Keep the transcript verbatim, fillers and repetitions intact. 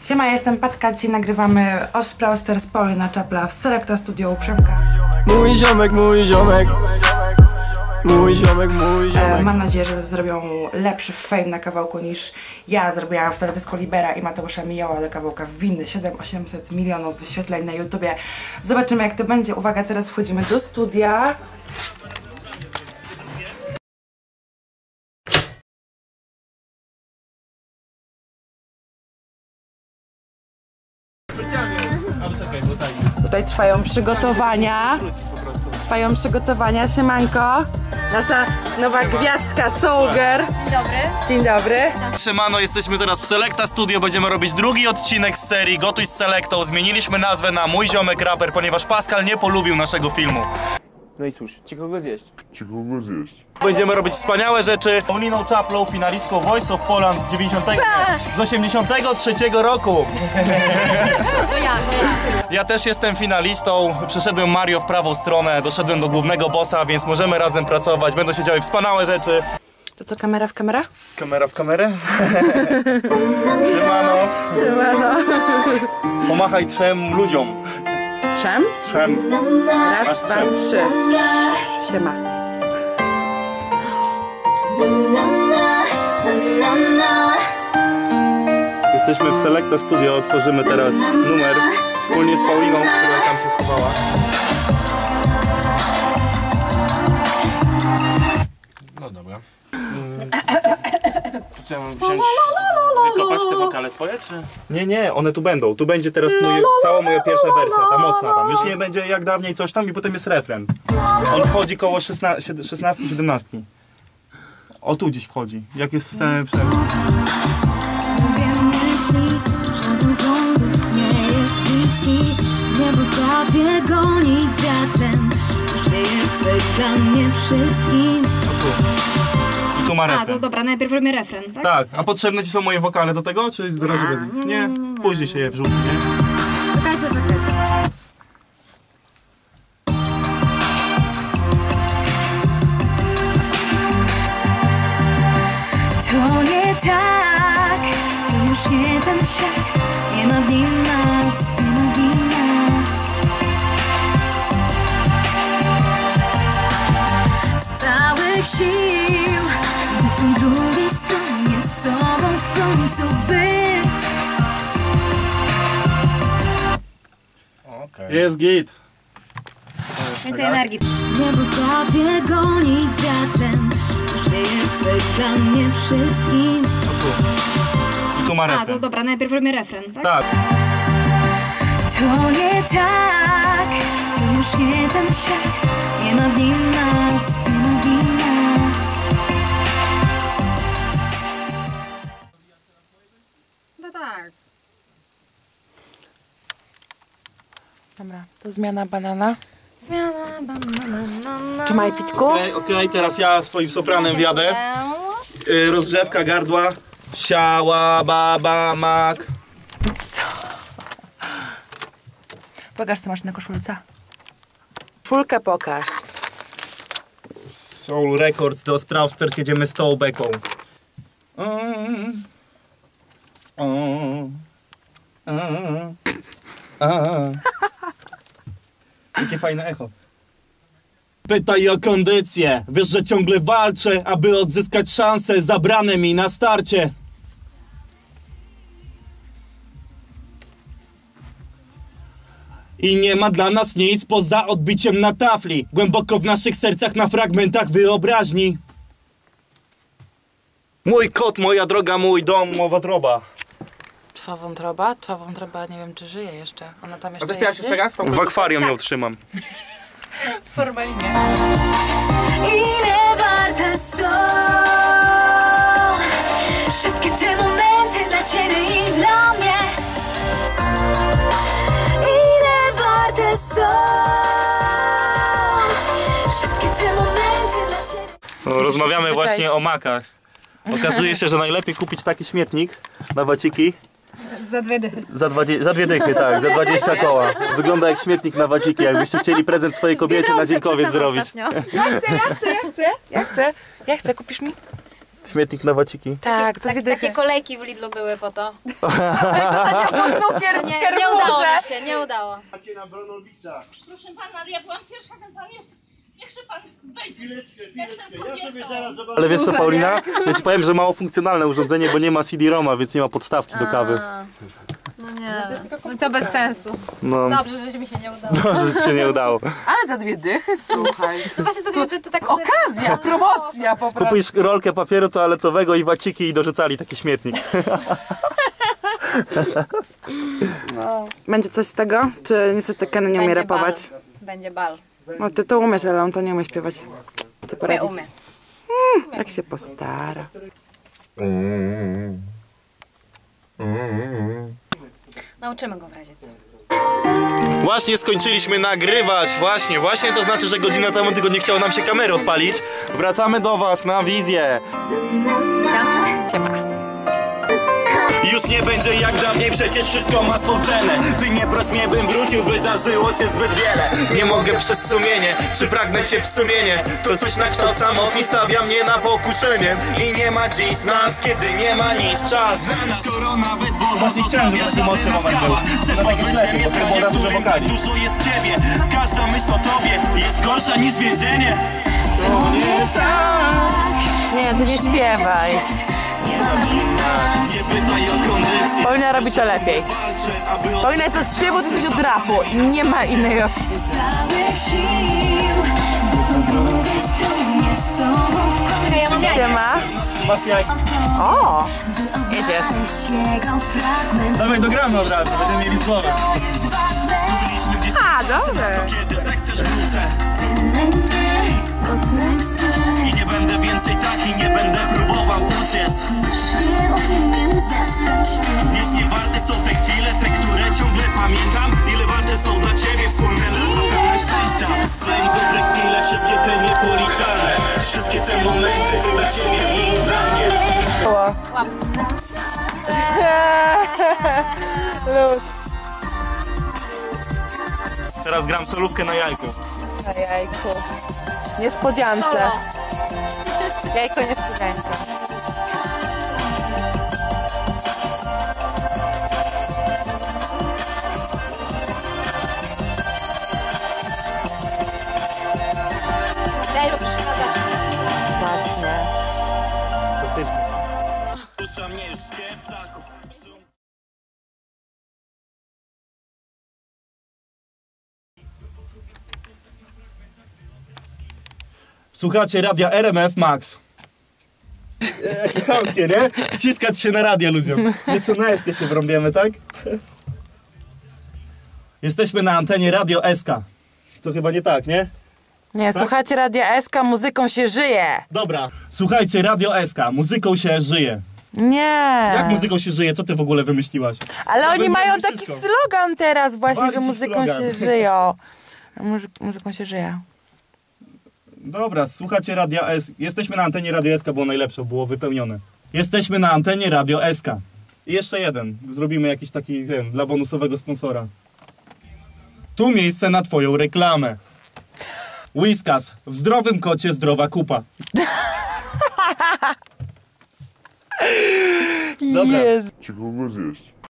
Siema, jestem Patka, dzisiaj nagrywamy Osprouster z Paulina Czapla w Selecta Studio u Przemka. Mój ziomek, mój ziomek. Mój ziomek, mój ziomek. E, mam nadzieję, że zrobią lepszy fame na kawałku niż ja zrobiłam w teledysku Libera i Mateusza Mijała do kawałka Winny. siedem tysięcy osiemset milionów wyświetleń na YouTubie. Zobaczymy, jak to będzie. Uwaga, teraz wchodzimy do studia. Tutaj trwają przygotowania. Trwają przygotowania. Siemanko. Nasza nowa gwiazdka Soul Girl. Dzień dobry. Dzień dobry. Siemano, jesteśmy teraz w Selecta Studio. Będziemy robić drugi odcinek z serii Gotuj z Selectą. Zmieniliśmy nazwę na Mój ziomek raper, ponieważ Pascal nie polubił naszego filmu. No i cóż, ci kogo zjeść? Ci kogo zjeść? Będziemy robić wspaniałe rzeczy. Pauliną Czaplą, finalistką Voice of Poland z dziewięćdziesiątego, z osiemdziesiątego trzeciego roku. To ja, to ja. Ja też jestem finalistą. Przeszedłem Mario w prawą stronę, doszedłem do głównego bossa, więc możemy razem pracować. Będą się działy wspaniałe rzeczy. To co, kamera w kamerę? Kamera w kamerę? Siemano. Siemano. Pomachaj trzem ludziom. Trzem? Trzem. Raz, Masz dwa, trzem. trzy. Siema. Jesteśmy w Selecta Studio, otworzymy teraz numer wspólnie z Pauliną, która tam się schowała. No dobra. Hmm. To co, ja mam wziąć, wykopać te wokale twoje, czy? Nie, nie, one tu będą. Tu będzie teraz mój, cała moja pierwsza wersja, ta mocna tam. Już nie będzie jak dawniej coś tam i potem jest refren. On wchodzi koło szesnastej siedemnastej. O, tu gdzieś wchodzi, jak jest ten przerw. Nie potrafię gonić z wiatrem. Ty jesteś dla mnie wszystkim. I tu ma A, to refren. dobra, najpierw robimy refren, tak? Tak, a potrzebne ci są moje wokale do tego, czy z razu bez nich? nie, Nie, nie, nie, nie. później się je wrzuci, nie? Czekajcie, czekajcie. To nie tak, to już nie ten świat. Nie ma w nim nas, nie ma w nim nas. Z całych sił, by po drugiej stronie sobą w końcu być. Okej. Jest git. Więcej energii. Nie potrafię gonić z wiatrem. Ty jesteś dla mnie wszystkim. I tu ma A, to refren. dobra, najpierw robimy refren, tak? Tak. To nie tak, to już nie ten świat. Nie ma w nim nas, nie ma w nim nas. No tak. Dobra, to zmiana banana. Zmiana banana. Trzymaj pićku. Okej, okay, okay, teraz ja swoim sopranem wjadę. Yy, rozgrzewka gardła. Siała, baba, mak. Pokaż, co masz na koszulce. Koszulkę pokaż. Soul Records do Osprouster, jedziemy z tą beką. Mm. Mm. Mm. Mm. Jakie fajne echo. Pytaj o kondycję. Wiesz, że ciągle walczę, aby odzyskać szansę zabrane mi na starcie. I nie ma dla nas nic poza odbiciem na tafli. Głęboko w naszych sercach, na fragmentach wyobraźni. Mój kot, moja droga, mój dom, mowa droba. Twa wątroba? Twa wątroba, nie wiem, czy żyje jeszcze. Ona tam jeszcze Wyspiałaś jest się teraz? W akwarium ją trzymam. Formalnie. Ile warte są wszystkie te momenty dla ciebie i dla mnie? Ile warte są wszystkie te momenty dla ciebie? No, rozmawiamy Zwyczajcie. właśnie o makach. Okazuje się, że najlepiej kupić taki śmietnik na waciki. Za dwie dychy. Za, dwadzie, za dwie dychy, tak, za dwadzieścia koła. Wygląda jak śmietnik na waciki, jakbyście chcieli prezent swojej kobiecie na dziękowiec zrobić. Ja chcę, ja chcę, ja chcę, ja chcę. Ja chcę, kupisz mi? Śmietnik na waciki. Tak, to Tak, wydychę. takie kolejki w Lidlu były po to. cukier w Nie, nie udało Carrefourze. mi się, nie udało. Proszę pana, ale ja byłam pierwsza, ten pan jest. Niechże pan wejdzie. Chwileczkę, chwileczkę, ja sobie zaraz zobaczę. Ale wiesz co, Paulina? Ja ci powiem, że mało funkcjonalne urządzenie, bo nie ma C D-ROMa, więc nie ma podstawki do kawy. No nie, no to bez sensu. No, Dobrze, że mi się nie udało. dobrze, że ci się nie udało. Ale za dwie dychy, słuchaj. No właśnie to, to, to tak... Okazja, promocja po prostu. Kupisz rolkę papieru toaletowego i waciki i dorzucali taki śmietnik. Będzie coś z tego? Czy niestety Kenny nie umie Będzie rapować? bal. Będzie bal. No ty to umiesz, ale on to nie umie śpiewać. Co Umie, poradzić? umie. Jak się postara. Nauczymy go w razie co. Właśnie skończyliśmy nagrywać, właśnie, właśnie to znaczy, że godzinę temu tylko nie chciało nam się kamery odpalić. Wracamy do was na wizję. Już nie będzie jak dawniej, przecież wszystko ma swą cenę. Ty nie proś mnie, bym wrócił, wydarzyło się zbyt wiele. Nie mogę przez sumienie, czy pragnę cię w sumienie. To coś na kształt samotni stawia mnie na pokuszenie. I nie ma dziś nas, kiedy nie ma nic. Czas, skoro nawet woda zostawia ślady na skałach. Chcę pozbyć mieszkania, w którym dużo jest ciebie. Każda myśl o tobie jest gorsza niż więzienie. To nie tak. Nie, ty nie śpiewaj. Nie pytaj o kondycję. Paulina robi to lepiej. Paulina jest od śpiewu, ty jesteś od rapu. Nie ma innej opcji. Czekaj, ja mam jajka. Ma? Masz jak... O! Jedziesz. Dawaj, dogramy od razu, będziemy mieli słowa. A, dobre. Kiedy zechcesz wrócę. I nie będę więcej taki, nie będę próbował uciec. Nic nie warte są te chwile, te, które ciągle pamiętam. Ile warte są dla ciebie wspólne lata pełne szczęścia. Złe i dobre chwile, wszystkie te niepoliczalne. Wszystkie te momenty dla ciebie i dla mnie. Luz. Teraz gram solówkę na jajku. Na jajku. Niespodziance. Jajko niespodzianka. Daj, bo przeszkadzasz. Właśnie. Puszcza mnie już śpiew ptaków. Słuchacie radia R M F Max. Jakie chamskie, nie? Wciskać się na radia ludziom. Jeszcze na eskę się wrąbiemy, tak? Jesteśmy na antenie Radio S K. To chyba nie tak, nie? Nie, słuchajcie Radia S K, muzyką się żyje. Dobra. Słuchajcie, Radio S K, muzyką się żyje. Nie. Jak muzyką się żyje? Co ty w ogóle wymyśliłaś? Ale Ja oni bym mają robił taki wszystko. slogan teraz właśnie, Walić że ich muzyką slogan. się żyją. Muzy muzyką się żyje. Dobra, słuchacie Radia S K. Jesteśmy na antenie Radio S K, było najlepsze, było wypełnione. Jesteśmy na antenie Radio S K. I jeszcze jeden. Zrobimy jakiś taki ten, dla bonusowego sponsora. Tu miejsce na twoją reklamę. Whiskas. W zdrowym kocie zdrowa kupa. Dobra. Jezu. Czego go zjeść?